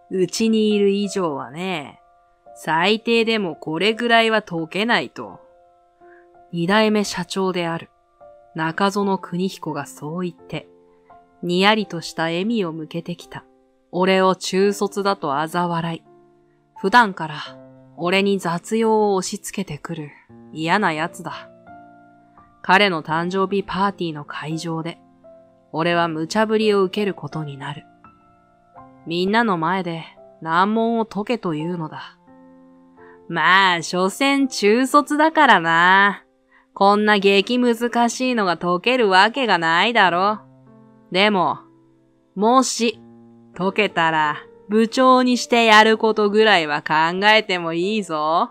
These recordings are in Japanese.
うちにいる以上はね、最低でもこれぐらいは解けないと。二代目社長である中園邦彦がそう言って、にやりとした笑みを向けてきた。俺を中卒だと嘲笑い、普段から俺に雑用を押し付けてくる嫌な奴だ。彼の誕生日パーティーの会場で、俺は無茶ぶりを受けることになる。みんなの前で難問を解けというのだ。まあ、所詮中卒だからな。こんな激難しいのが解けるわけがないだろ。でも、もし解けたら部長にしてやることぐらいは考えてもいいぞ。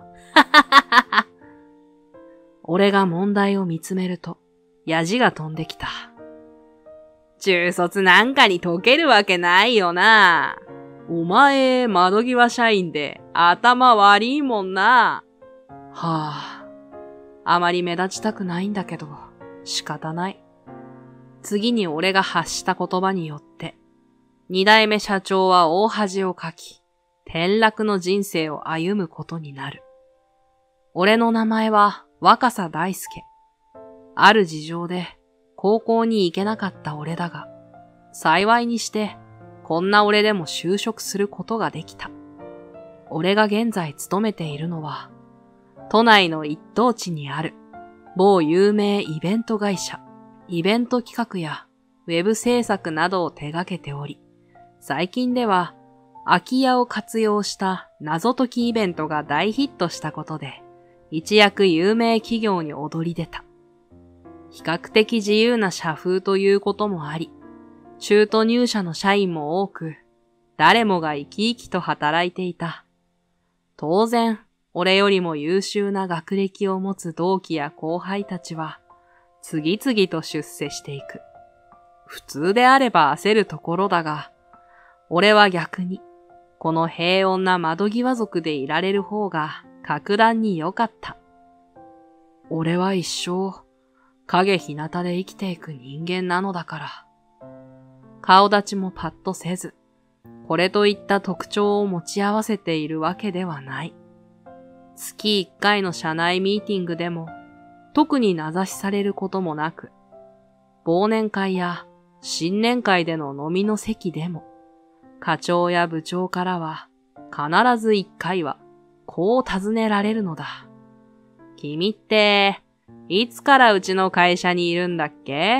俺が問題を見つめると、ヤジが飛んできた。中卒なんかに解けるわけないよな。お前、窓際社員で頭悪いもんな。はあ、あまり目立ちたくないんだけど、仕方ない。次に俺が発した言葉によって、二代目社長は大恥をかき、転落の人生を歩むことになる。俺の名前は若狭大輔。ある事情で高校に行けなかった俺だが、幸いにしてこんな俺でも就職することができた。俺が現在勤めているのは、都内の一等地にある某有名イベント会社。イベント企画やウェブ制作などを手掛けており、最近では空き家を活用した謎解きイベントが大ヒットしたことで、一躍有名企業に躍り出た。比較的自由な社風ということもあり、中途入社の社員も多く、誰もが生き生きと働いていた。当然、俺よりも優秀な学歴を持つ同期や後輩たちは、次々と出世していく。普通であれば焦るところだが、俺は逆に、この平穏な窓際族でいられる方が格段に良かった。俺は一生、影日向で生きていく人間なのだから。顔立ちもパッとせず、これといった特徴を持ち合わせているわけではない。月1回の社内ミーティングでも、特に名指しされることもなく、忘年会や新年会での飲みの席でも、課長や部長からは必ず1回はこう尋ねられるのだ。君って、いつからうちの会社にいるんだっけ？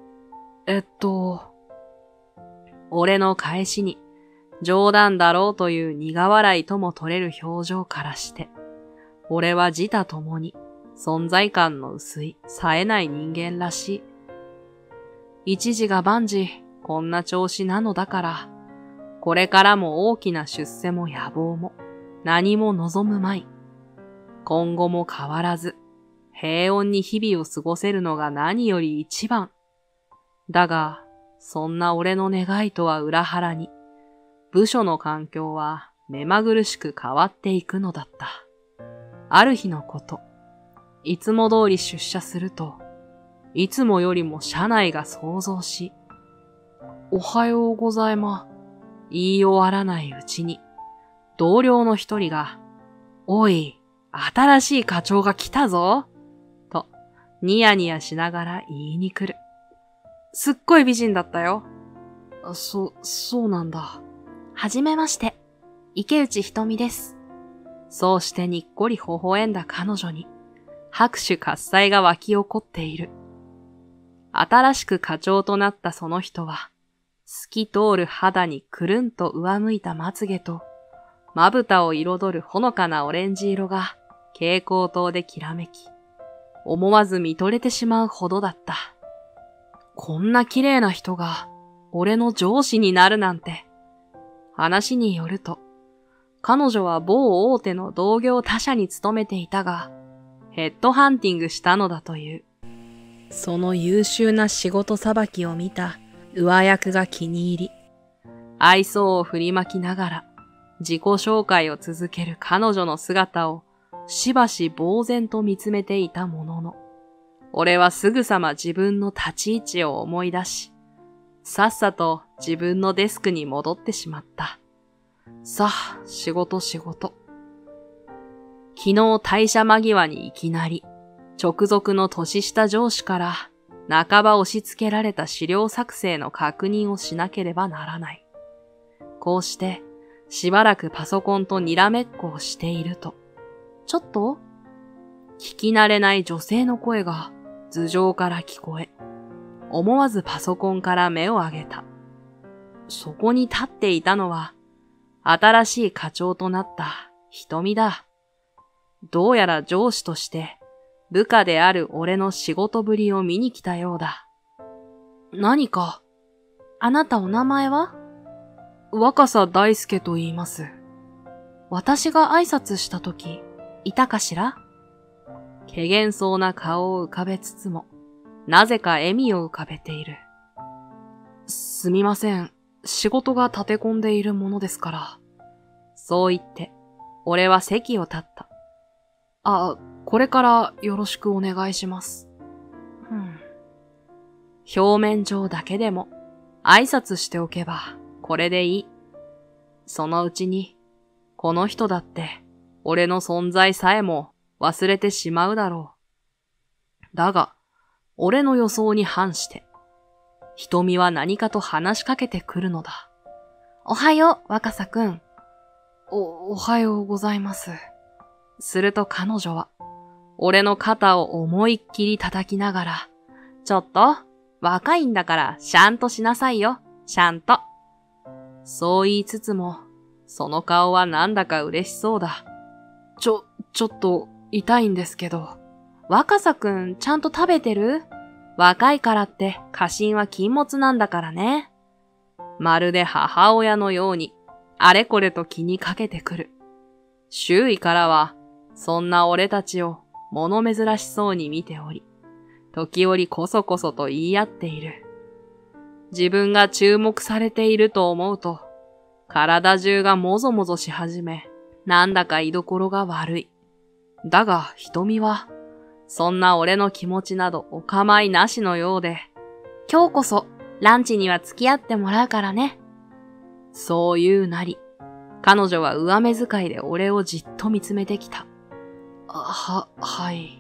俺の返しに、冗談だろうという苦笑いとも取れる表情からして、俺は自他ともに存在感の薄い、冴えない人間らしい。一時が万事、こんな調子なのだから、これからも大きな出世も野望も、何も望むまい。今後も変わらず、平穏に日々を過ごせるのが何より一番。だが、そんな俺の願いとは裏腹に、部署の環境は目まぐるしく変わっていくのだった。ある日のこと、いつも通り出社すると、いつもよりも社内が騒々し、おはようございます。言い終わらないうちに、同僚の一人が、おい、新しい課長が来たぞと、ニヤニヤしながら言いに来る。すっごい美人だったよ。そうなんだ。はじめまして、池内ひとみです。そうしてにっこり微笑んだ彼女に、拍手喝采が湧き起こっている。新しく課長となったその人は、透き通る肌にくるんと上向いたまつげと、まぶたを彩るほのかなオレンジ色が蛍光灯できらめき、思わず見とれてしまうほどだった。こんな綺麗な人が俺の上司になるなんて。話によると、彼女は某大手の同業他社に勤めていたが、ヘッドハンティングしたのだという。その優秀な仕事さばきを見た上役が気に入り、愛想を振りまきながら自己紹介を続ける彼女の姿をしばし呆然と見つめていたものの、俺はすぐさま自分の立ち位置を思い出し、さっさと自分のデスクに戻ってしまった。 さあ、仕事。昨日退社間際にいきなり、直属の年下上司から半ば押し付けられた資料作成の確認をしなければならない。こうして、しばらくパソコンとにらめっこをしていると、ちょっと聞き慣れない女性の声が頭上から聞こえ、思わずパソコンから目を上げた。そこに立っていたのは、新しい課長となった瞳だ。どうやら上司として部下である俺の仕事ぶりを見に来たようだ。何か、あなたお名前は？若狭大輔と言います。私が挨拶したとき、いたかしら？怪訝そうな顔を浮かべつつも、なぜか笑みを浮かべている。すみません。仕事が立て込んでいるものですから。そう言って、俺は席を立った。これからよろしくお願いします。表面上だけでも挨拶しておけばこれでいい。そのうちに、この人だって俺の存在さえも忘れてしまうだろう。だが、俺の予想に反して、瞳は何かと話しかけてくるのだ。おはよう、若狭くん。おはようございます。すると彼女は、俺の肩を思いっきり叩きながら、ちょっと、若いんだからシャンとしなさいよ、シャンと。そう言いつつも、その顔はなんだか嬉しそうだ。ちょっと、痛いんですけど。若狭くん、ちゃんと食べてる？若いからって過信は禁物なんだからね。まるで母親のように、あれこれと気にかけてくる。周囲からは、そんな俺たちを物珍しそうに見ており、時折こそこそと言い合っている。自分が注目されていると思うと、体中がもぞもぞし始め、なんだか居所が悪い。だが瞳は、そんな俺の気持ちなどお構いなしのようで、今日こそランチには付き合ってもらうからね。そう言うなり、彼女は上目遣いで俺をじっと見つめてきた。はい。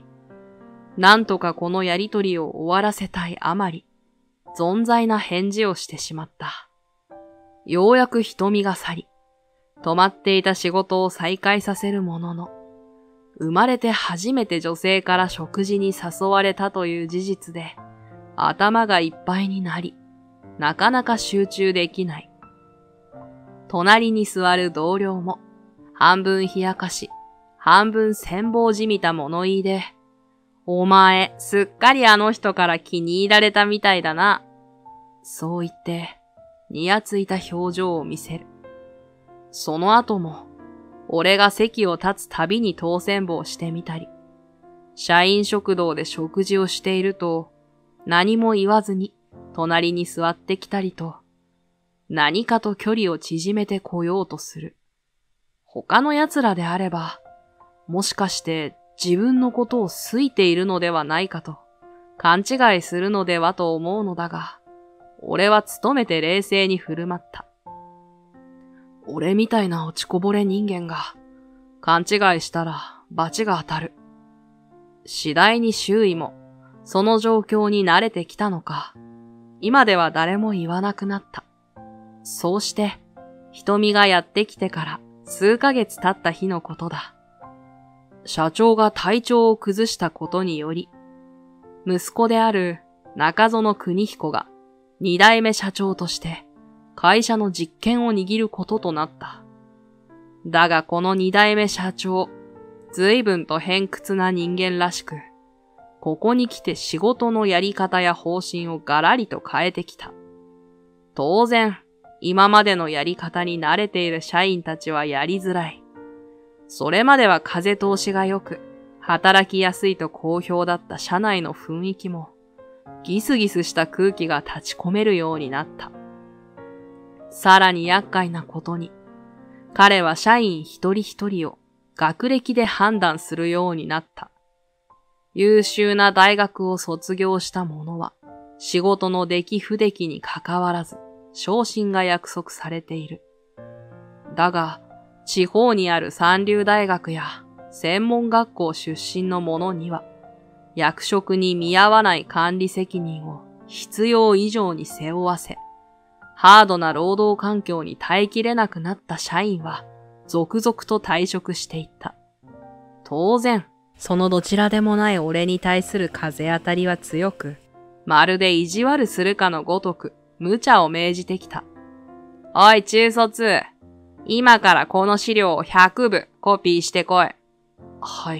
なんとかこのやりとりを終わらせたいあまり、存在な返事をしてしまった。ようやく瞳が去り、止まっていた仕事を再開させるものの、生まれて初めて女性から食事に誘われたという事実で、頭がいっぱいになり、なかなか集中できない。隣に座る同僚も、半分冷やかし、半分羨望じみた物言いで、お前、すっかりあの人から気に入られたみたいだな。そう言って、にやついた表情を見せる。その後も、俺が席を立つたびに当選簿をしてみたり、社員食堂で食事をしていると、何も言わずに隣に座ってきたりと、何かと距離を縮めてこようとする。他の奴らであれば、もしかして自分のことを好いているのではないかと、勘違いするのではと思うのだが、俺は努めて冷静に振る舞った。俺みたいな落ちこぼれ人間が、勘違いしたら罰が当たる。次第に周囲も、その状況に慣れてきたのか、今では誰も言わなくなった。そうして、瞳がやってきてから数ヶ月経った日のことだ。社長が体調を崩したことにより、息子である中園邦彦が二代目社長として会社の実権を握ることとなった。だがこの二代目社長、随分と偏屈な人間らしく、ここに来て仕事のやり方や方針をガラリと変えてきた。当然、今までのやり方に慣れている社員たちはやりづらい。それまでは風通しが良く、働きやすいと好評だった社内の雰囲気も、ギスギスした空気が立ち込めるようになった。さらに厄介なことに、彼は社員一人一人を学歴で判断するようになった。優秀な大学を卒業した者は、仕事の出来不出来に関わらず、昇進が約束されている。 だが、地方にある三流大学や専門学校出身の者には、役職に見合わない管理責任を必要以上に背負わせ、ハードな労働環境に耐えきれなくなった社員は、続々と退職していった。当然、そのどちらでもない俺に対する風当たりは強く、まるで意地悪するかのごとく、無茶を命じてきた。おい、中卒。今からこの資料を100部コピーしてこい。はい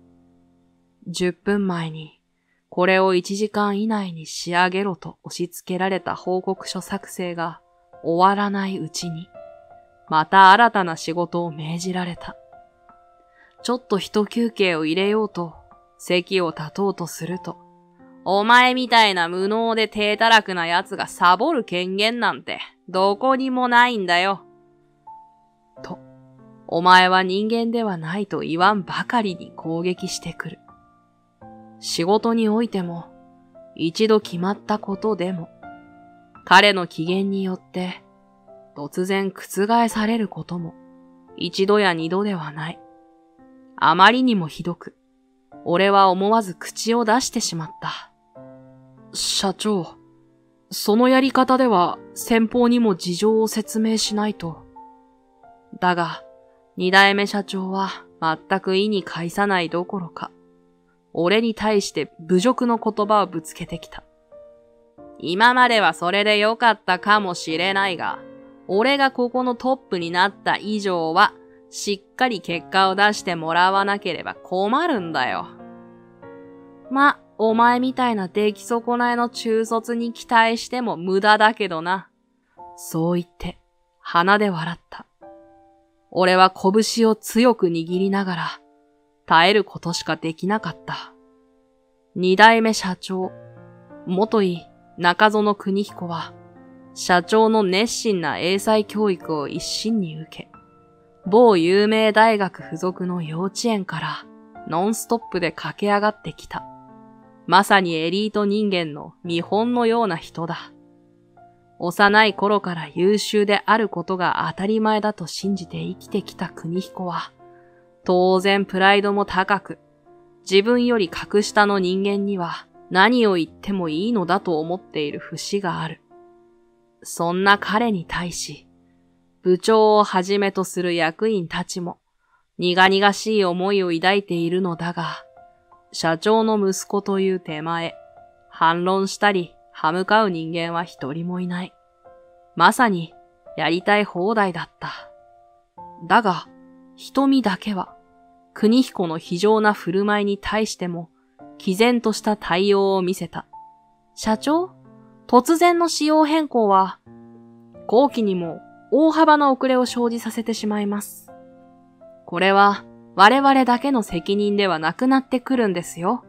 。10分前に、これを1時間以内に仕上げろと押し付けられた報告書作成が終わらないうちに、また新たな仕事を命じられた。ちょっと一休憩を入れようと、席を立とうとすると、お前みたいな無能で低たらくな奴がサボる権限なんてどこにもないんだよ。と、お前は人間ではないと言わんばかりに攻撃してくる。仕事においても、一度決まったことでも、彼の機嫌によって突然覆されることも一度や二度ではない。あまりにもひどく、俺は思わず口を出してしまった。社長、そのやり方では先方にも事情を説明しないと。だが、二代目社長は全く意に介さないどころか、俺に対して侮辱の言葉をぶつけてきた。今まではそれでよかったかもしれないが、俺がここのトップになった以上は、しっかり結果を出してもらわなければ困るんだよ。ま、お前みたいな出来損ないの中卒に期待しても無駄だけどな。そう言って、鼻で笑った。俺は拳を強く握りながら、耐えることしかできなかった。二代目社長、元井中園邦彦は、社長の熱心な英才教育を一身に受け、某有名大学附属の幼稚園からノンストップで駆け上がってきた。まさにエリート人間の見本のような人だ。幼い頃から優秀であることが当たり前だと信じて生きてきた邦彦は、当然プライドも高く、自分より格下の人間には何を言ってもいいのだと思っている節がある。そんな彼に対し、部長をはじめとする役員たちも苦々しい思いを抱いているのだが、社長の息子という手前、反論したり歯向かう人間は一人もいない。まさにやりたい放題だった。だが、瞳だけは、邦彦の非常な振る舞いに対しても、毅然とした対応を見せた。社長、突然の仕様変更は、後期にも大幅な遅れを生じさせてしまいます。これは我々だけの責任ではなくなってくるんですよ。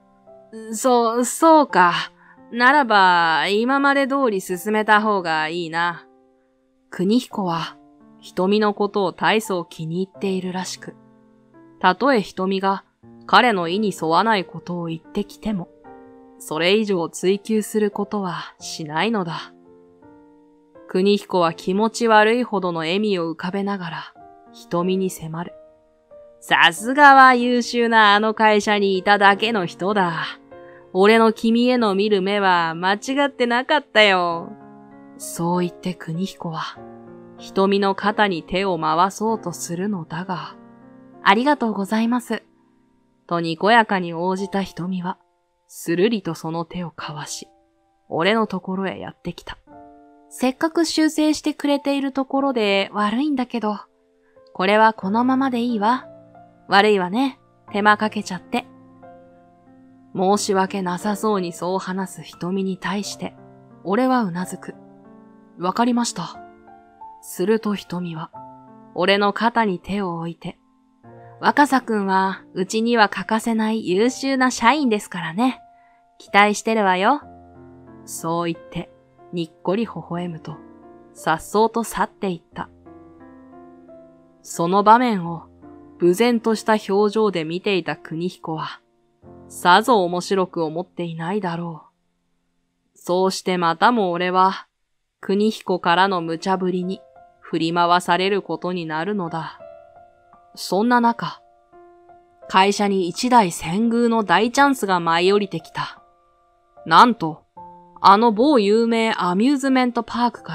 そうか。ならば、今まで通り進めた方がいいな。邦彦は、瞳のことを大層気に入っているらしく、たとえ瞳が彼の意に沿わないことを言ってきても、それ以上追求することはしないのだ。邦彦は気持ち悪いほどの笑みを浮かべながら、瞳に迫る。さすがは優秀なあの会社にいただけの人だ。俺の君への見る目は間違ってなかったよ。そう言って邦彦は、瞳の肩に手を回そうとするのだが、ありがとうございます。とにこやかに応じた瞳は、するりとその手をかわし、俺のところへやってきた。せっかく修正してくれているところで悪いんだけど、これはこのままでいいわ。悪いわね。手間かけちゃって。申し訳なさそうにそう話す瞳に対して、俺はうなずく。わかりました。すると瞳は、俺の肩に手を置いて、若狭くんは、うちには欠かせない優秀な社員ですからね。期待してるわよ。そう言って、にっこり微笑むと、さっそうと去っていった。その場面を、無然とした表情で見ていた邦彦は、さぞ面白く思っていないだろう。そうしてまたも俺は、邦彦からの無茶ぶりに、 振り回されることになるのだ。そんな中、会社に一台遷宮の大チャンスが舞い降りてきた。なんと、あの某有名アミューズメントパークから、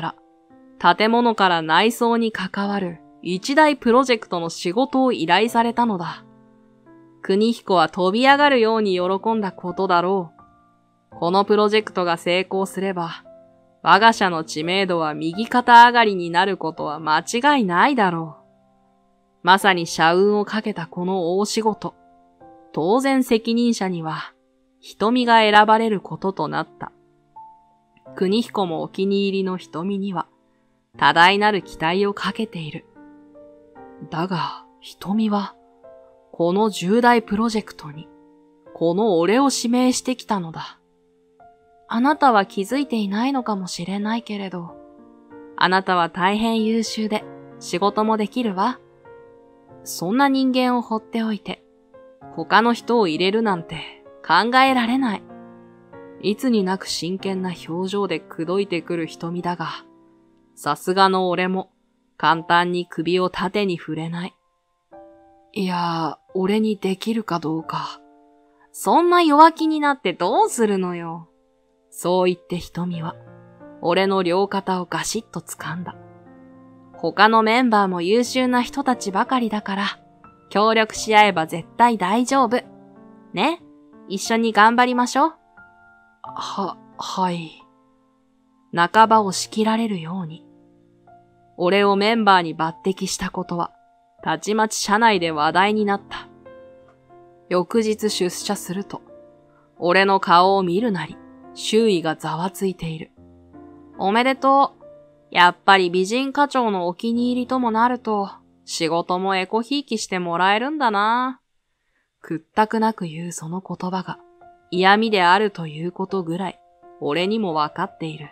建物から内装に関わる一大プロジェクトの仕事を依頼されたのだ。国彦は飛び上がるように喜んだことだろう。このプロジェクトが成功すれば、我が社の知名度は右肩上がりになることは間違いないだろう。まさに社運をかけたこの大仕事。当然責任者には、瞳が選ばれることとなった。国彦もお気に入りの瞳には、多大なる期待をかけている。だが、瞳は、この重大プロジェクトに、この俺を指名してきたのだ。あなたは気づいていないのかもしれないけれど、あなたは大変優秀で、仕事もできるわ。そんな人間を放っておいて、他の人を入れるなんて考えられない。いつになく真剣な表情で口説いてくる瞳だが、さすがの俺も簡単に首を縦に振れない。いや、俺にできるかどうか。そんな弱気になってどうするのよ。そう言って瞳は、俺の両肩をガシッと掴んだ。他のメンバーも優秀な人たちばかりだから、協力し合えば絶対大丈夫。ね、一緒に頑張りましょう。はい。半ばを仕切られるように。俺をメンバーに抜擢したことは、たちまち社内で話題になった。翌日出社すると、俺の顔を見るなり、周囲がざわついている。おめでとう。やっぱり美人課長のお気に入りともなると、仕事もエコひいきしてもらえるんだな。屈託なく言うその言葉が、嫌味であるということぐらい、俺にもわかっている。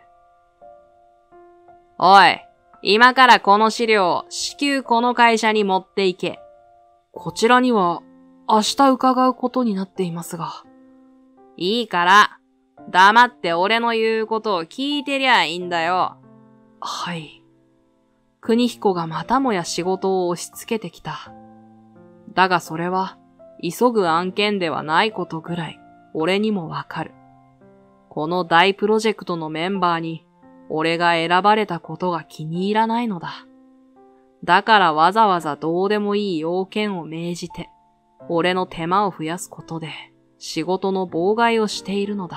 おい、今からこの資料を至急この会社に持っていけ。こちらには、明日伺うことになっていますが。いいから、黙って俺の言うことを聞いてりゃいいんだよ。はい。国彦がまたもや仕事を押し付けてきた。だがそれは、急ぐ案件ではないことぐらい、俺にもわかる。この大プロジェクトのメンバーに、俺が選ばれたことが気に入らないのだ。だからわざわざどうでもいい要件を命じて、俺の手間を増やすことで、仕事の妨害をしているのだ。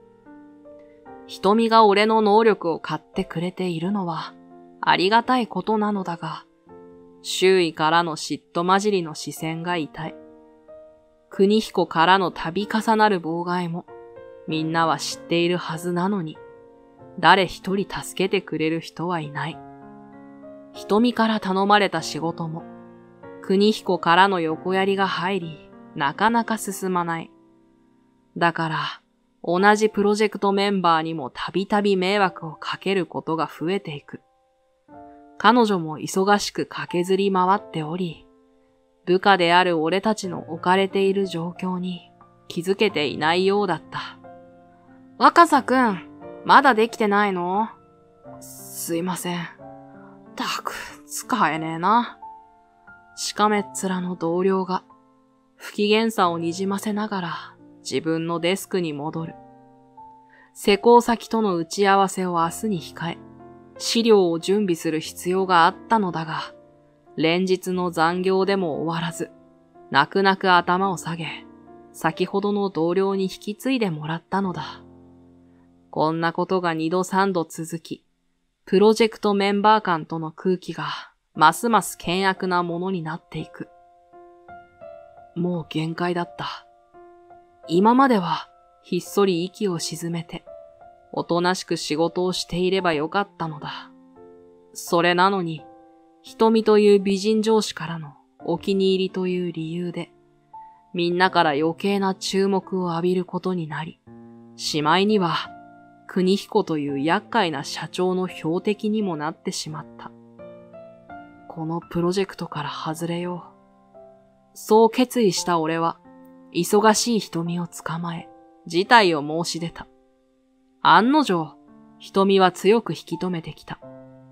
瞳が俺の能力を買ってくれているのは、ありがたいことなのだが、周囲からの嫉妬混じりの視線が痛い。国彦からの度重なる妨害も、みんなは知っているはずなのに、誰一人助けてくれる人はいない。瞳から頼まれた仕事も、国彦からの横やりが入り、なかなか進まない。だから、同じプロジェクトメンバーにもたびたび迷惑をかけることが増えていく。彼女も忙しく駆けずり回っており、部下である俺たちの置かれている状況に気づけていないようだった。若狭くん、まだできてないの？すいません。たく、使えねえな。しかめっ面の同僚が不機嫌さをにじませながら自分のデスクに戻る。施工先との打ち合わせを明日に控え、資料を準備する必要があったのだが、連日の残業でも終わらず、泣く泣く頭を下げ、先ほどの同僚に引き継いでもらったのだ。こんなことが2度3度続き、プロジェクトメンバー間との空気がますます険悪なものになっていく。もう限界だった。今まではひっそり息を沈めて、おとなしく仕事をしていればよかったのだ。それなのに、瞳という美人上司からのお気に入りという理由で、みんなから余計な注目を浴びることになり、しまいには、国彦という厄介な社長の標的にもなってしまった。このプロジェクトから外れよう。そう決意した俺は、忙しい瞳を捕まえ、事態を申し出た。案の定、瞳は強く引き止めてきた。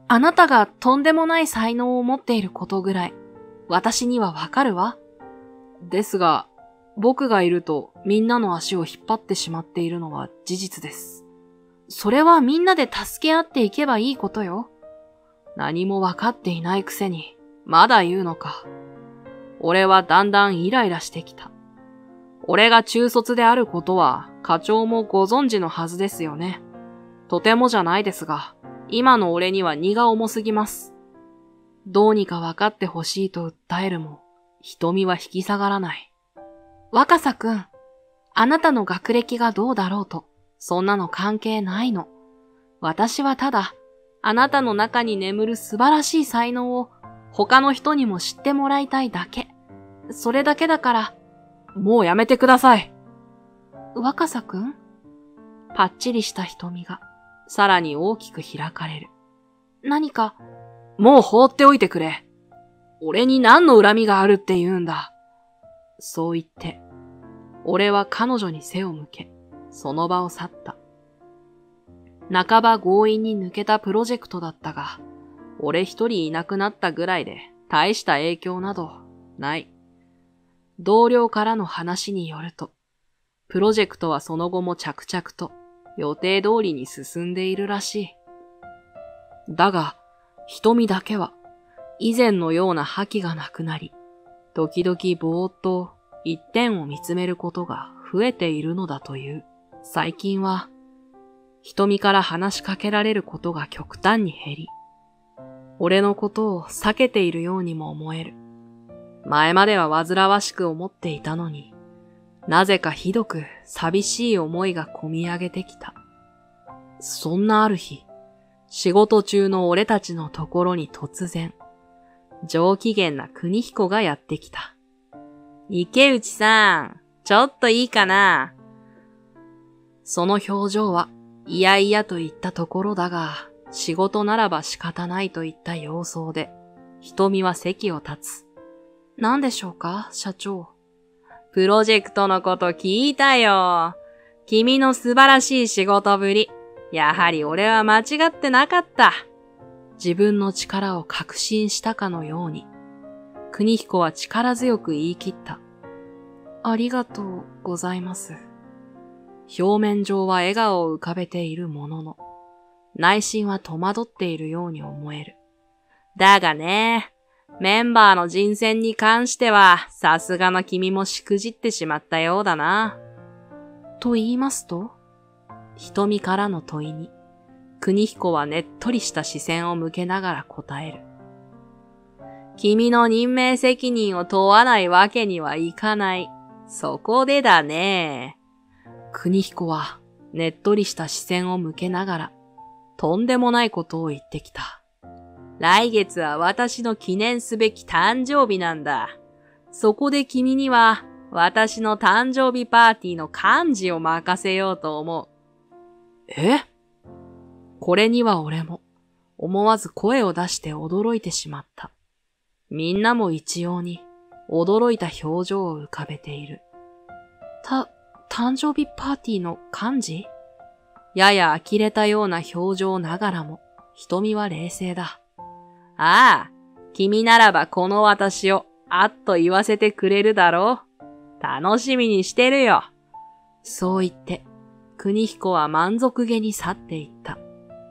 あなたがとんでもない才能を持っていることぐらい、私にはわかるわ。ですが、僕がいるとみんなの足を引っ張ってしまっているのは事実です。それはみんなで助け合っていけばいいことよ。何もわかっていないくせに、まだ言うのか。俺はだんだんイライラしてきた。俺が中卒であることは課長もご存知のはずですよね。とてもじゃないですが、今の俺には荷が重すぎます。どうにかわかってほしいと訴えるも、瞳は引き下がらない。若狭くん、あなたの学歴がどうだろうと、そんなの関係ないの。私はただ、あなたの中に眠る素晴らしい才能を他の人にも知ってもらいたいだけ。それだけだから、もうやめてください。若狭くん？パッチリした瞳が、さらに大きく開かれる。何か、もう放っておいてくれ。俺に何の恨みがあるって言うんだ。そう言って、俺は彼女に背を向け、その場を去った。半ば強引に抜けたプロジェクトだったが、俺一人いなくなったぐらいで大した影響などない。同僚からの話によると、プロジェクトはその後も着々と予定通りに進んでいるらしい。だが、瞳だけは以前のような覇気がなくなり、時々ぼーっと一点を見つめることが増えているのだという。最近は、瞳から話しかけられることが極端に減り、俺のことを避けているようにも思える。前までは煩わしく思っていたのに、なぜかひどく寂しい思いがこみ上げてきた。そんなある日、仕事中の俺たちのところに突然、上機嫌な国彦がやってきた。池内さん、ちょっといいかな？その表情は、いやいやと言ったところだが、仕事ならば仕方ないといった様相で、瞳は席を立つ。何でしょうか、社長。プロジェクトのこと聞いたよ。君の素晴らしい仕事ぶり。やはり俺は間違ってなかった。自分の力を確信したかのように、国彦は力強く言い切った。ありがとうございます。表面上は笑顔を浮かべているものの、内心は戸惑っているように思える。だがね、メンバーの人選に関しては、さすがの君もしくじってしまったようだな。と言いますと？瞳からの問いに、国彦はねっとりした視線を向けながら答える。君の任命責任を問わないわけにはいかない。そこでだね。国彦はねっとりした視線を向けながら、とんでもないことを言ってきた。来月は私の記念すべき誕生日なんだ。そこで君には私の誕生日パーティーの幹事を任せようと思う。え？これには俺も思わず声を出して驚いてしまった。みんなも一様に驚いた表情を浮かべている。誕生日パーティーの幹事？やや呆れたような表情ながらも、瞳は冷静だ。ああ、君ならばこの私をあっと言わせてくれるだろう。楽しみにしてるよ。そう言って、国彦は満足げに去っていった。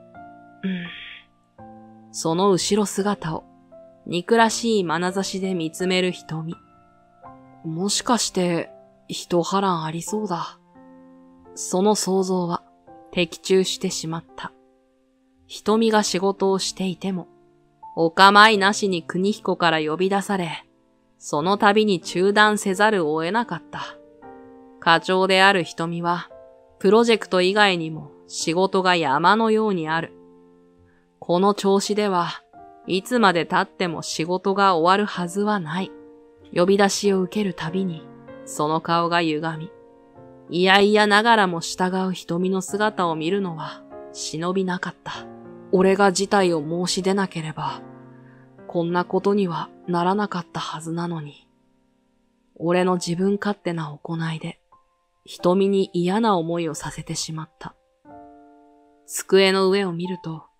その後ろ姿を、憎らしい眼差しで見つめる瞳。もしかして、一波乱ありそうだ。その想像は、的中してしまった。瞳が仕事をしていても、お構いなしに国彦から呼び出され、その度に中断せざるを得なかった。課長である瞳は、プロジェクト以外にも仕事が山のようにある。この調子では、いつまで経っても仕事が終わるはずはない。呼び出しを受けるたびに、その顔が歪み、いやいやながらも従う瞳の姿を見るのは忍びなかった。俺が事態を申し出なければ、こんなことにはならなかったはずなのに。俺の自分勝手な行いで、瞳に嫌な思いをさせてしまった。机の上を見ると、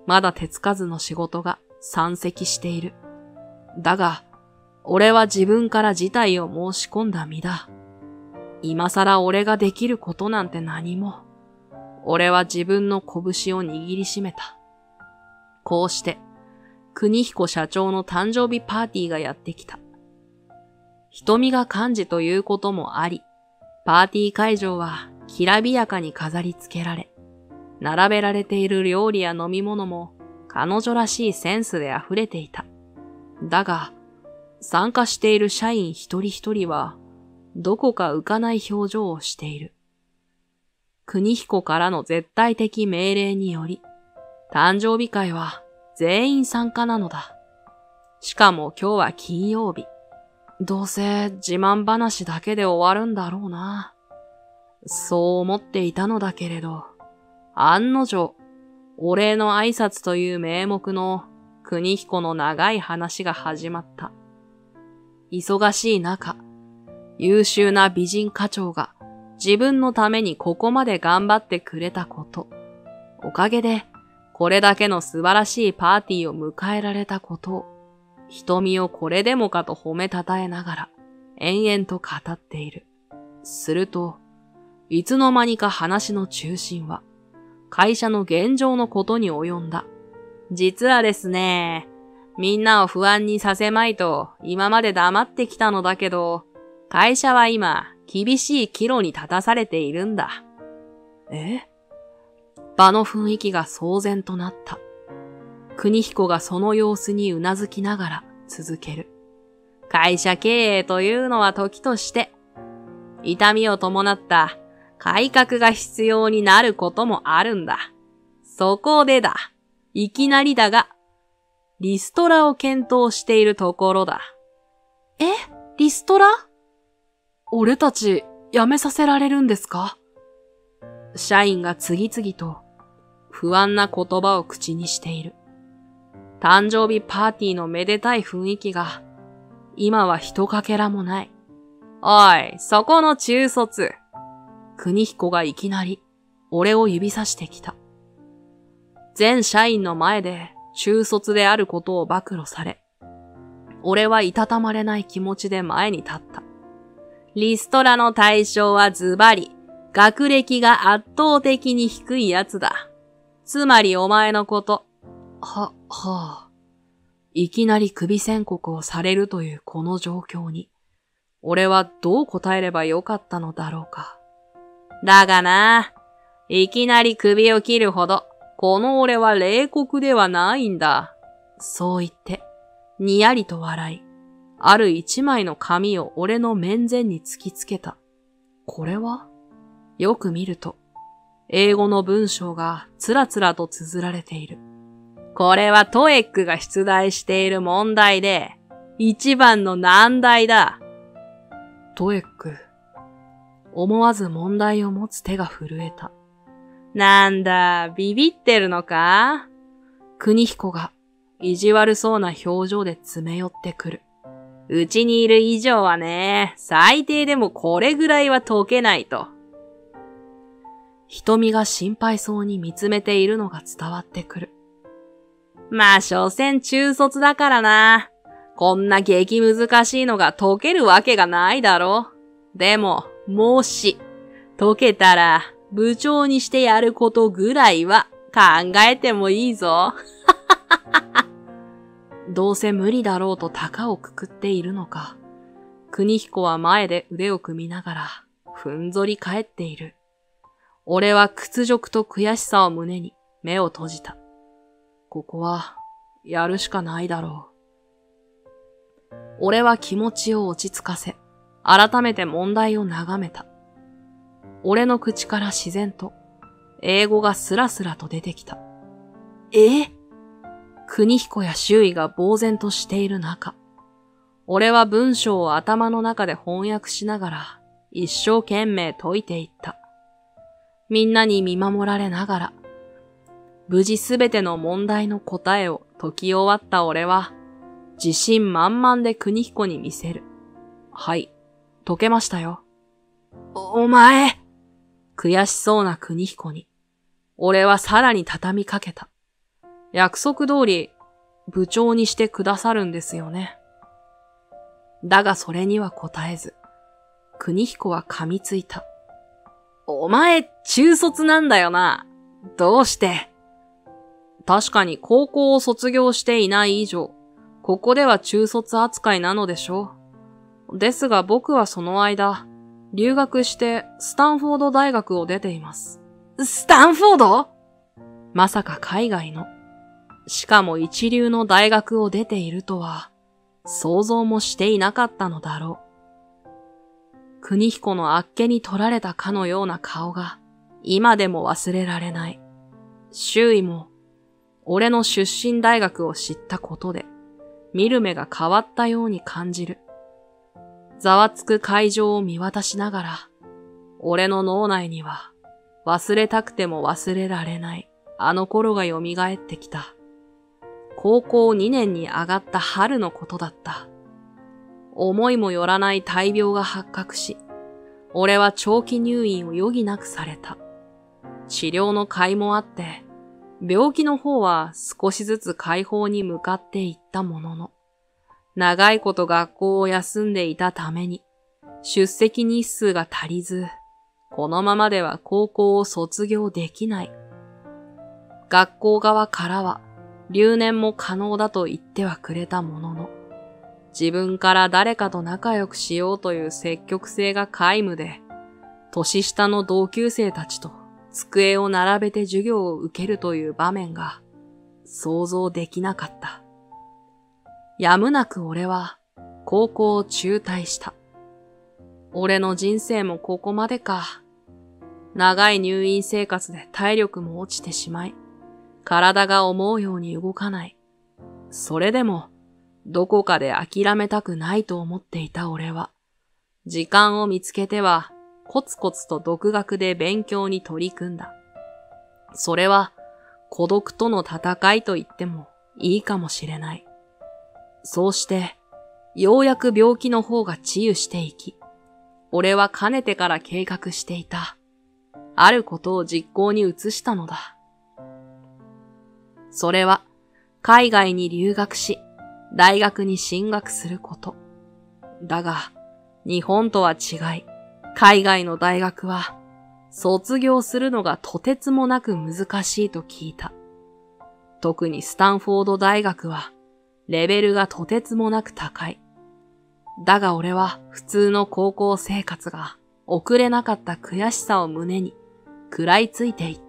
まだ手つかずの仕事が山積している。だが、俺は自分から辞退を申し込んだ身だ。今更俺ができることなんて何も。俺は自分の拳を握りしめた。こうして、国彦社長の誕生日パーティーがやってきた。瞳が幹事ということもあり、パーティー会場はきらびやかに飾り付けられ、並べられている料理や飲み物も彼女らしいセンスで溢れていた。だが、参加している社員一人一人は、どこか浮かない表情をしている。国彦からの絶対的命令により、誕生日会は全員参加なのだ。しかも今日は金曜日。どうせ自慢話だけで終わるんだろうな。そう思っていたのだけれど、案の定、お礼の挨拶という名目の国彦の長い話が始まった。忙しい中、優秀な美人課長が自分のためにここまで頑張ってくれたこと、おかげでこれだけの素晴らしいパーティーを迎えられたことを、瞳をこれでもかと褒めたたえながら延々と語っている。すると、いつの間にか話の中心は会社の現状のことに及んだ。実はですね、みんなを不安にさせまいと今まで黙ってきたのだけど、会社は今厳しい岐路に立たされているんだ。場の雰囲気が騒然となった。国彦がその様子にうなずきながら続ける。会社経営というのは時として、痛みを伴った改革が必要になることもあるんだ。そこでだ。いきなりだが、リストラを検討しているところだ。リストラ？俺たち辞めさせられるんですか？社員が次々と不安な言葉を口にしている。誕生日パーティーのめでたい雰囲気が、今はひとかけらもない。おい、そこの中卒。国彦がいきなり、俺を指さしてきた。全社員の前で中卒であることを暴露され、俺はいたたまれない気持ちで前に立った。リストラの対象はズバリ、学歴が圧倒的に低いやつだ。つまりお前のこと。いきなり首宣告をされるというこの状況に、俺はどう答えればよかったのだろうか。だがな、いきなり首を切るほど、この俺は冷酷ではないんだ。そう言って、にやりと笑い、ある一枚の紙を俺の面前に突きつけた。これは？よく見ると、英語の文章がつらつらと綴られている。これはトエックが出題している問題で、一番の難題だ。トエック。思わず問題を持つ手が震えた。なんだ、ビビってるのか？国彦が意地悪そうな表情で詰め寄ってくる。うちにいる以上はね、最低でもこれぐらいは解けないと。瞳が心配そうに見つめているのが伝わってくる。まあ、所詮中卒だからな。こんな激難しいのが解けるわけがないだろ。でも、もし、解けたら、部長にしてやることぐらいは考えてもいいぞ。どうせ無理だろうと高をくくっているのか。国彦は前で腕を組みながら、ふんぞり返っている。俺は屈辱と悔しさを胸に目を閉じた。ここは、やるしかないだろう。俺は気持ちを落ち着かせ、改めて問題を眺めた。俺の口から自然と、英語がスラスラと出てきた。国彦や周囲が呆然としている中、俺は文章を頭の中で翻訳しながら、一生懸命解いていった。みんなに見守られながら、無事すべての問題の答えを解き終わった俺は、自信満々で国彦に見せる。はい、解けましたよ。お前！悔しそうな国彦に、俺はさらに畳みかけた。 約束通り部長にしてくださるんですよね。だがそれには答えず、国彦は噛みついた。お前、中卒なんだよな。どうして？確かに高校を卒業していない以上、ここでは中卒扱いなのでしょう。ですが僕はその間、留学してスタンフォード大学を出ています。スタンフォード？まさか海外の。しかも一流の大学を出ているとは、想像もしていなかったのだろう。国彦のあっけに取られたかのような顔が、今でも忘れられない。周囲も、俺の出身大学を知ったことで、見る目が変わったように感じる。ざわつく会場を見渡しながら、俺の脳内には、忘れたくても忘れられないあの頃が蘇ってきた。高校2年に上がった春のことだった。思いもよらない大病が発覚し、俺は長期入院を余儀なくされた。治療の甲斐もあって、病気の方は少しずつ解放に向かっていったものの、長いこと学校を休んでいたために、出席日数が足りず、このままでは高校を卒業できない。学校側からは、留年も可能だと言ってはくれたものの、自分から誰かと仲良くしようという積極性が皆無で、年下の同級生たちと机を並べて授業を受けるという場面が想像できなかった。やむなく俺は高校を中退した。俺の人生もここまでか。長い入院生活で体力も落ちてしまい、体が思うように動かない。それでも、どこかで諦めたくないと思っていた俺は、時間を見つけては、コツコツと独学で勉強に取り組んだ。それは、孤独との戦いと言ってもいいかもしれない。そうして、ようやく病気の方が治癒していき、俺はかねてから計画していた。あることを実行に移したのだ。それは、海外に留学し、大学に進学すること。だが、日本とは違い、海外の大学は、卒業するのがとてつもなく難しいと聞いた。特にスタンフォード大学は、レベルがとてつもなく高い。だが俺は普通の高校生活が送れなかった悔しさを胸に、食らいついていった。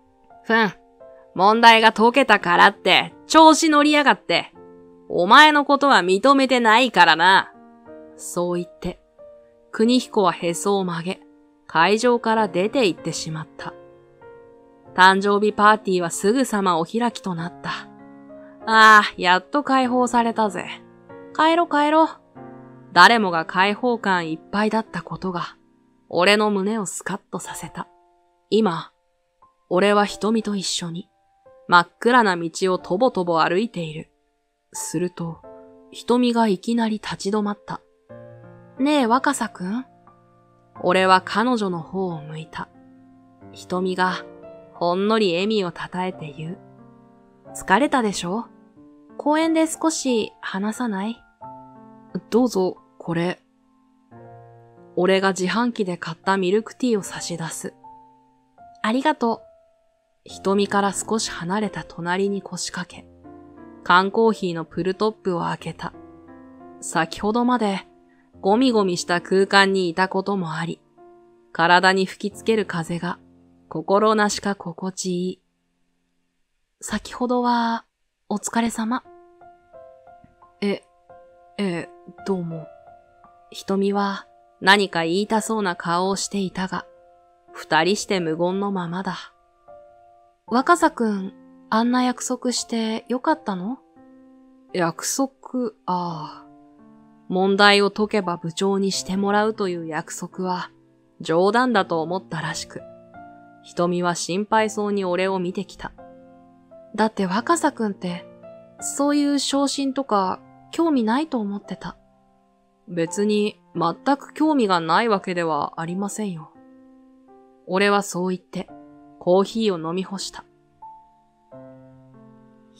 問題が解けたからって、調子乗りやがって。お前のことは認めてないからな。そう言って、国彦はへそを曲げ、会場から出て行ってしまった。誕生日パーティーはすぐさまお開きとなった。ああ、やっと解放されたぜ。帰ろ。誰もが解放感いっぱいだったことが、俺の胸をスカッとさせた。今、俺は瞳と一緒に、真っ暗な道をとぼとぼ歩いている。すると、瞳がいきなり立ち止まった。ねえ、若狭くん？俺は彼女の方を向いた。瞳が、ほんのり笑みをたたえて言う。疲れたでしょ？公園で少し話さない？どうぞ、これ。俺が自販機で買ったミルクティーを差し出す。ありがとう。瞳から少し離れた隣に腰掛け、缶コーヒーのプルトップを開けた。先ほどまでゴミゴミした空間にいたこともあり、体に吹きつける風が心なしか心地いい。先ほどはお疲れ様。どうも。瞳は何か言いたそうな顔をしていたが、二人して無言のままだ。若狭くん、あんな約束してよかったの？約束、問題を解けば部長にしてもらうという約束は冗談だと思ったらしく、瞳は心配そうに俺を見てきた。だって若狭くんって、そういう昇進とか興味ないと思ってた。別に全く興味がないわけではありませんよ。俺はそう言ってコーヒーを飲み干した。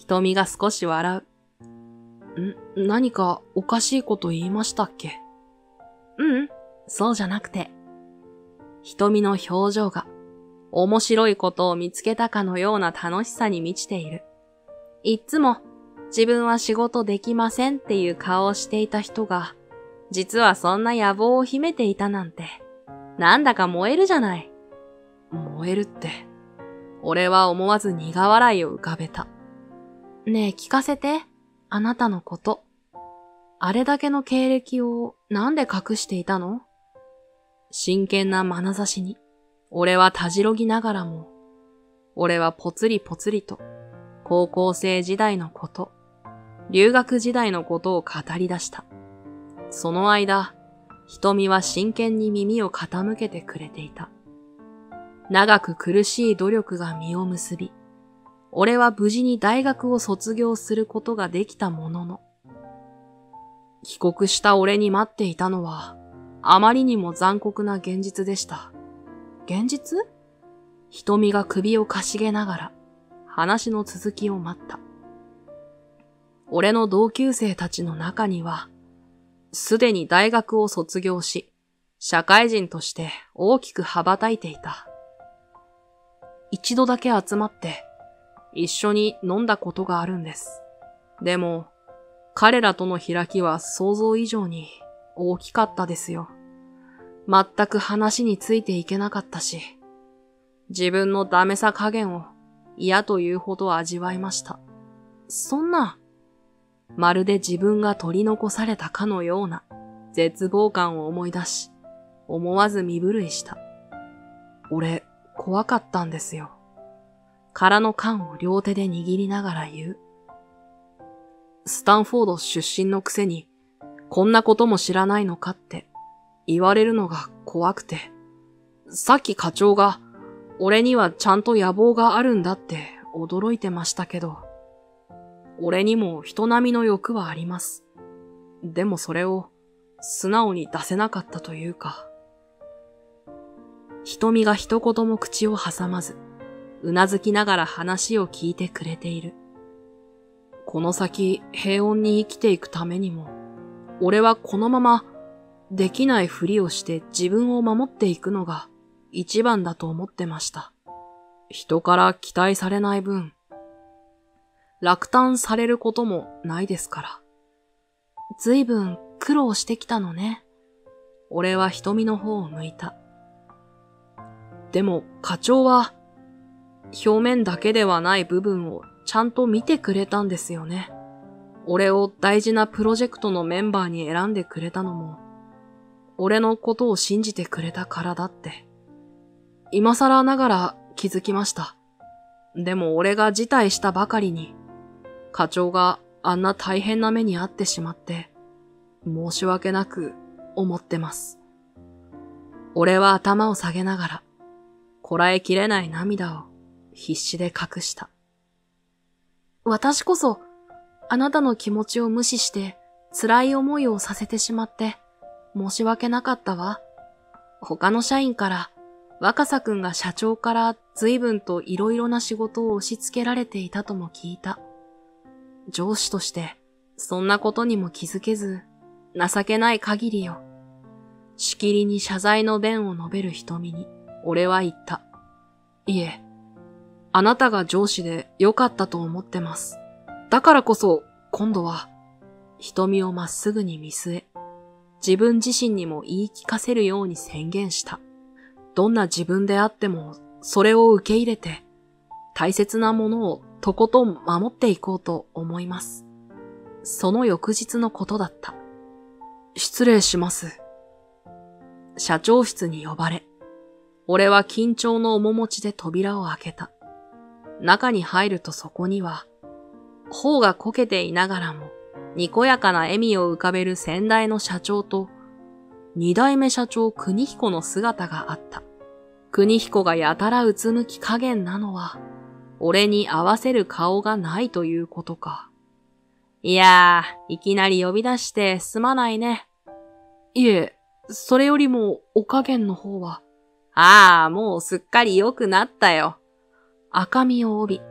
瞳が少し笑う。何かおかしいこと言いましたっけ？そうじゃなくて。瞳の表情が面白いことを見つけたかのような楽しさに満ちている。いっつも自分は仕事できませんっていう顔をしていた人が、実はそんな野望を秘めていたなんて、なんだか燃えるじゃない。燃えるって、俺は思わず苦笑いを浮かべた。ねえ聞かせて、あなたのこと。あれだけの経歴をなんで隠していたの？真剣な眼差しに、俺はたじろぎながらも、俺はぽつりぽつりと、高校生時代のこと、留学時代のことを語り出した。その間、瞳は真剣に耳を傾けてくれていた。長く苦しい努力が実を結び、俺は無事に大学を卒業することができたものの、帰国した俺に待っていたのは、あまりにも残酷な現実でした。現実？瞳が首をかしげながら、話の続きを待った。俺の同級生たちの中には、すでに大学を卒業し、社会人として大きく羽ばたいていた。一度だけ集まって、一緒に飲んだことがあるんです。でも、彼らとの開きは想像以上に大きかったですよ。全く話についていけなかったし、自分のダメさ加減を嫌というほど味わいました。そんな、まるで自分が取り残されたかのような絶望感を思い出し、思わず身震いした。俺、怖かったんですよ。空の缶を両手で握りながら言う。スタンフォード出身のくせに、こんなことも知らないのかって言われるのが怖くて。さっき課長が、俺にはちゃんと野望があるんだって驚いてましたけど、俺にも人並みの欲はあります。でもそれを素直に出せなかったというか。瞳が一言も口を挟まず、うなずきながら話を聞いてくれている。この先平穏に生きていくためにも、俺はこのままできないふりをして自分を守っていくのが一番だと思ってました。人から期待されない分、落胆されることもないですから。ずいぶん苦労してきたのね。俺は瞳の方を向いた。でも課長は表面だけではない部分をちゃんと見てくれたんですよね。俺を大事なプロジェクトのメンバーに選んでくれたのも、俺のことを信じてくれたからだって。今更ながら気づきました。でも俺が辞退したばかりに、課長があんな大変な目に遭ってしまって、申し訳なく思ってます。俺は頭を下げながら、こらえきれない涙を必死で隠した。私こそ、あなたの気持ちを無視して辛い思いをさせてしまって申し訳なかったわ。他の社員から若狭くんが社長から随分といろいろな仕事を押し付けられていたとも聞いた。上司としてそんなことにも気づけず情けない限りよ。しきりに謝罪の弁を述べる瞳に俺は言った。いえ、あなたが上司でよかったと思ってます。だからこそ今度は瞳をまっすぐに見据え、自分自身にも言い聞かせるように宣言した。どんな自分であってもそれを受け入れて大切なものをとことん守っていこうと思います。その翌日のことだった。失礼します。社長室に呼ばれ、俺は緊張の面持ちで扉を開けた。中に入るとそこには、頬がこけていながらも、にこやかな笑みを浮かべる先代の社長と、二代目社長国彦の姿があった。国彦がやたらうつむき加減なのは、俺に合わせる顔がないということか。いやー、いきなり呼び出してすまないね。いえ、それよりもお加減の方は。ああ、もうすっかり良くなったよ。赤みを帯び、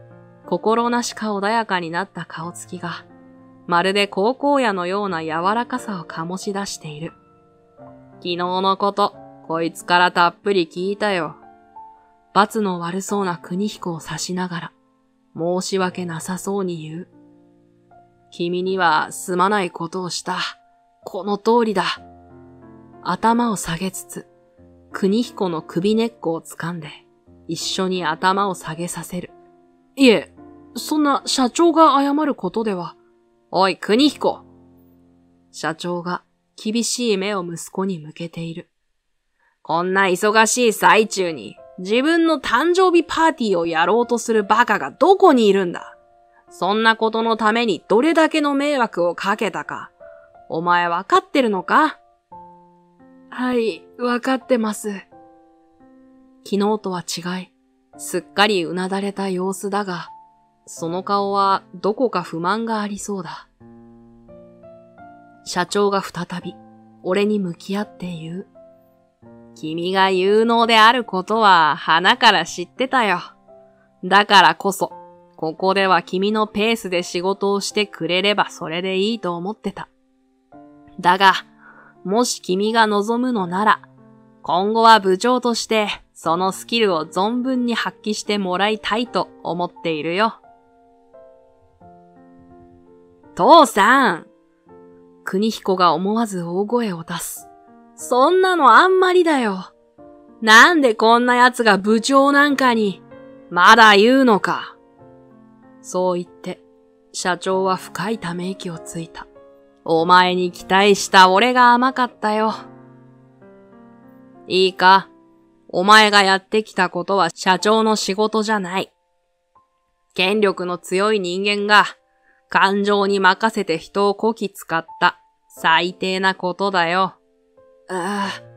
心なしか穏やかになった顔つきが、まるで高校野のような柔らかさを醸し出している。昨日のこと、こいつからたっぷり聞いたよ。罰の悪そうな国彦を指しながら、申し訳なさそうに言う。君にはすまないことをした。この通りだ。頭を下げつつ、国彦の首根っこを掴んで、一緒に頭を下げさせる。いえ、そんな社長が謝ることでは。おい、国彦。社長が厳しい目を息子に向けている。こんな忙しい最中に自分の誕生日パーティーをやろうとするバカがどこにいるんだ。そんなことのためにどれだけの迷惑をかけたか。お前わかってるのか？はい、わかってます。昨日とは違い、すっかりうなだれた様子だが、その顔はどこか不満がありそうだ。社長が再び、俺に向き合って言う。君が有能であることは鼻から知ってたよ。だからこそ、ここでは君のペースで仕事をしてくれればそれでいいと思ってた。だが、もし君が望むのなら、今後は部長としてそのスキルを存分に発揮してもらいたいと思っているよ。父さん！国彦が思わず大声を出す。そんなのあんまりだよ。なんでこんな奴が部長なんかに、まだ言うのか。そう言って、社長は深いため息をついた。お前に期待した俺が甘かったよ。いいか、お前がやってきたことは社長の仕事じゃない。権力の強い人間が感情に任せて人をこき使った最低なことだよ。ああ。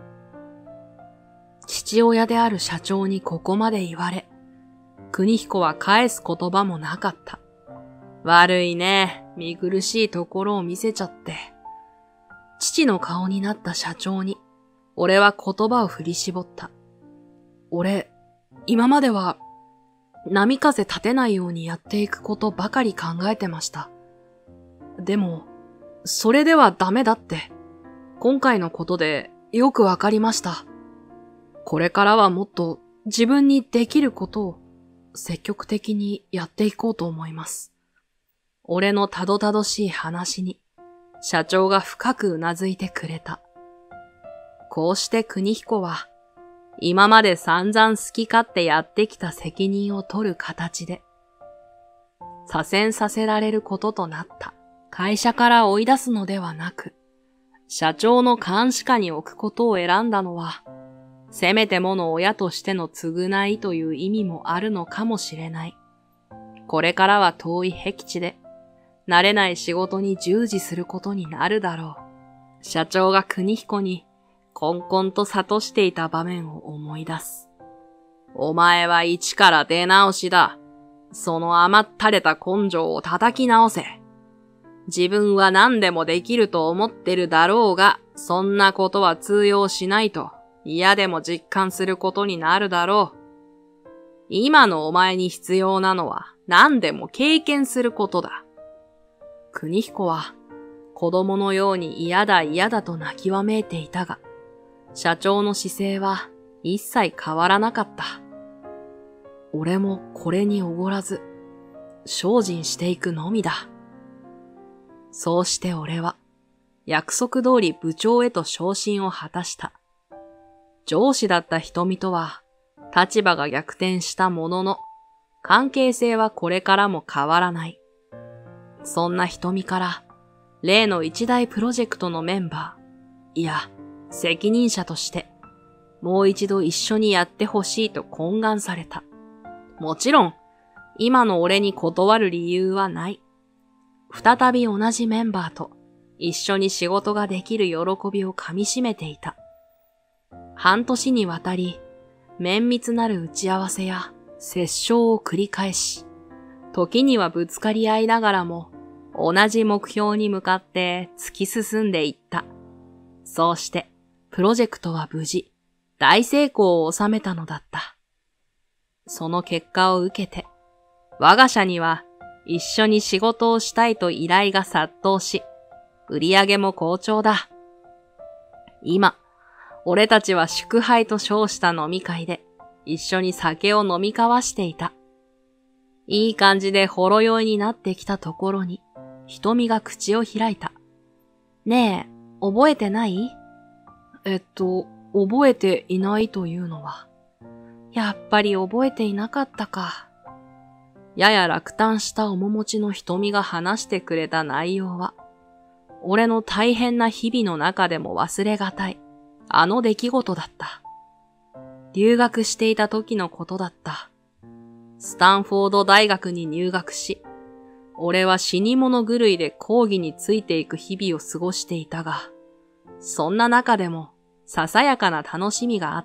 父親である社長にここまで言われ、国彦は返す言葉もなかった。悪いね、見苦しいところを見せちゃって。父の顔になった社長に、俺は言葉を振り絞った。俺、今までは、波風立てないようにやっていくことばかり考えてました。でも、それではダメだって、今回のことでよくわかりました。これからはもっと自分にできることを積極的にやっていこうと思います。俺のたどたどしい話に、社長が深くうなずいてくれた。こうして国彦は、今まで散々好き勝手やってきた責任を取る形で、左遷させられることとなった。会社から追い出すのではなく、社長の監視下に置くことを選んだのは、せめてもの親としての償いという意味もあるのかもしれない。これからは遠い僻地で、慣れない仕事に従事することになるだろう。社長が国彦に、こんこんと諭していた場面を思い出す。お前は一から出直しだ。その甘ったれた根性を叩き直せ。自分は何でもできると思ってるだろうが、そんなことは通用しないと嫌でも実感することになるだろう。今のお前に必要なのは何でも経験することだ。国彦は子供のように嫌だ嫌だと泣きわめいていたが、社長の姿勢は一切変わらなかった。俺もこれにおごらず、精進していくのみだ。そうして俺は、約束通り部長へと昇進を果たした。上司だった瞳とは、立場が逆転したものの、関係性はこれからも変わらない。そんな瞳から、例の一大プロジェクトのメンバー、いや、責任者として、もう一度一緒にやってほしいと懇願された。もちろん、今の俺に断る理由はない。再び同じメンバーと一緒に仕事ができる喜びをかみしめていた。半年にわたり、綿密なる打ち合わせや折衝を繰り返し、時にはぶつかり合いながらも、同じ目標に向かって突き進んでいった。そうして、プロジェクトは無事、大成功を収めたのだった。その結果を受けて、 我が社には一緒に仕事をしたいと依頼が殺到し、売り上げも好調だ。今、俺たちは祝杯と称した飲み会で一緒に酒を飲み交わしていた。いい感じでほろ酔いになってきたところに、瞳が口を開いた。ねえ、覚えてない？覚えていないというのは。やっぱり覚えていなかったか。やや落胆した面持ちの瞳が話してくれた内容は、俺の大変な日々の中でも忘れがたい、あの出来事だった。留学していた時のことだった。スタンフォード大学に入学し、俺は死に物狂いで講義についていく日々を過ごしていたが、そんな中でもささやかな楽しみがあった。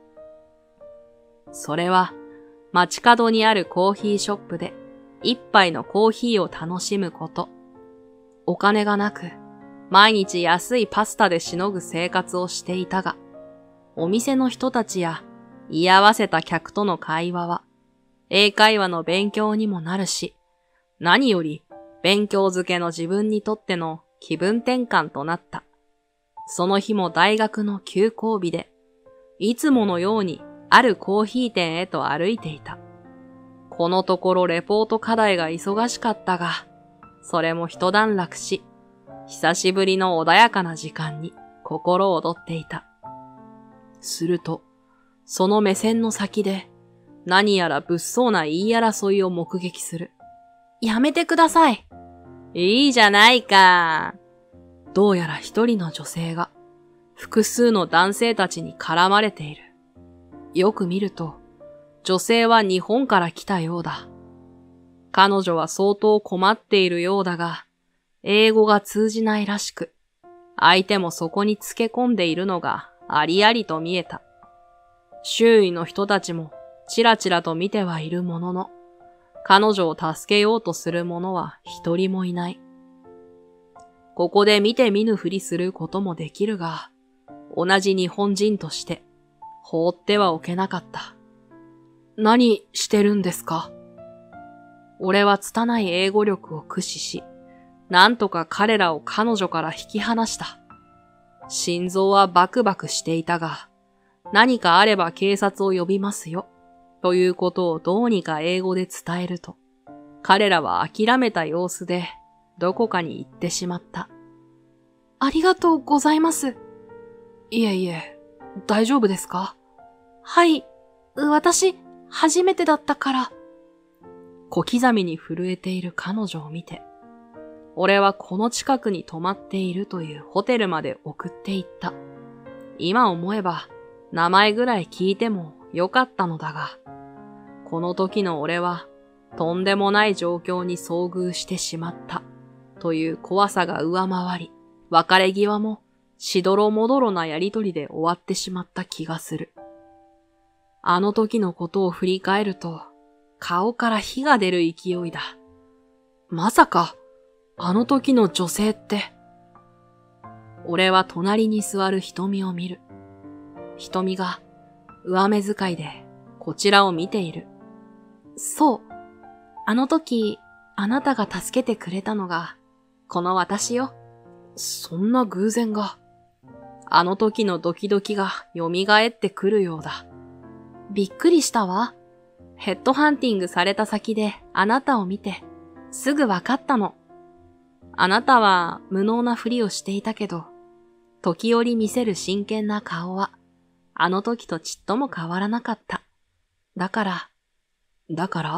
それは街角にあるコーヒーショップで一杯のコーヒーを楽しむこと。お金がなく、毎日安いパスタでしのぐ生活をしていたが、お店の人たちや居合わせた客との会話は、英会話の勉強にもなるし、何より勉強漬けの自分にとっての気分転換となった。その日も大学の休校日で、いつものようにあるコーヒー店へと歩いていた。このところレポート課題が忙しかったが、それも一段落し、久しぶりの穏やかな時間に心躍っていた。すると、その目線の先で、何やら物騒な言い争いを目撃する。やめてください。いいじゃないか。どうやら一人の女性が、複数の男性たちに絡まれている。よく見ると、女性は日本から来たようだ。彼女は相当困っているようだが、英語が通じないらしく、相手もそこにつけ込んでいるのがありありと見えた。周囲の人たちもちらちらと見てはいるものの、彼女を助けようとする者は一人もいない。ここで見て見ぬふりすることもできるが、同じ日本人として放ってはおけなかった。何してるんですか？俺は拙い英語力を駆使し、なんとか彼らを彼女から引き離した。心臓はバクバクしていたが、何かあれば警察を呼びますよ、ということをどうにか英語で伝えると、彼らは諦めた様子で、どこかに行ってしまった。ありがとうございます。いえいえ、大丈夫ですか？はい、私、初めてだったから。小刻みに震えている彼女を見て、俺はこの近くに泊まっているというホテルまで送って行った。今思えば、名前ぐらい聞いてもよかったのだが、この時の俺は、とんでもない状況に遭遇してしまった、という怖さが上回り、別れ際もしどろもどろなやりとりで終わってしまった気がする。あの時のことを振り返ると、顔から火が出る勢いだ。まさか、あの時の女性って。俺は隣に座る瞳を見る。瞳が上目遣いでこちらを見ている。そう。あの時、あなたが助けてくれたのが、この私よ。そんな偶然が。あの時のドキドキが蘇ってくるようだ。びっくりしたわ。ヘッドハンティングされた先であなたを見て、すぐわかったの。あなたは無能なふりをしていたけど、時折見せる真剣な顔は、あの時とちっとも変わらなかった。だから、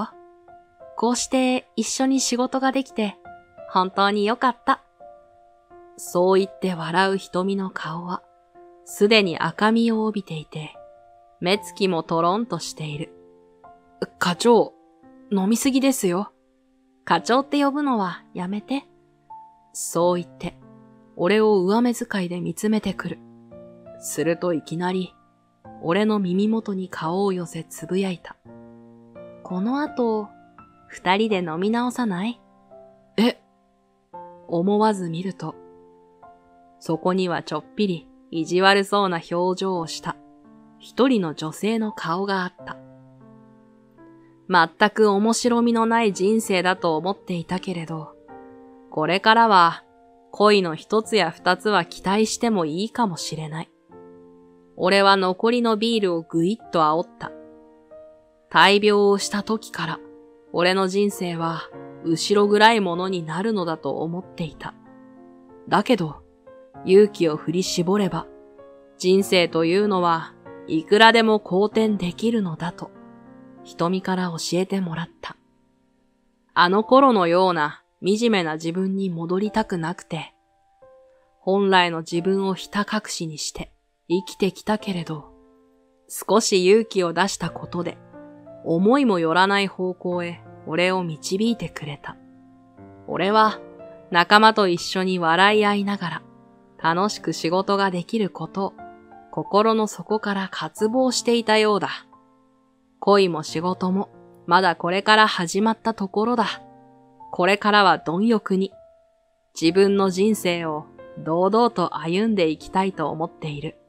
こうして一緒に仕事ができて、本当によかった。そう言って笑う瞳の顔は、すでに赤みを帯びていて、目つきもトロンとしている。課長、飲みすぎですよ。課長って呼ぶのはやめて。そう言って、俺を上目遣いで見つめてくる。するといきなり、俺の耳元に顔を寄せつぶやいた。この後、二人で飲み直さない？え？思わず見ると、そこにはちょっぴり意地悪そうな表情をした一人の女性の顔があった。 全く面白みのない人生だと思っていたけれど、これからは恋の一つや二つは期待してもいいかもしれない。俺は残りのビールをぐいっと煽った。大病をした時から、俺の人生は後ろ暗いものになるのだと思っていた。だけど、勇気を振り絞れば、人生というのはいくらでも好転できるのだと、瞳から教えてもらった。あの頃のような惨めな自分に戻りたくなくて、本来の自分をひた隠しにして生きてきたけれど、少し勇気を出したことで、思いもよらない方向へ俺を導いてくれた。俺は仲間と一緒に笑い合いながら楽しく仕事ができることを心の底から渇望していたようだ。恋も仕事もまだこれから始まったところだ。これからは貪欲に自分の人生を堂々と歩んでいきたいと思っている。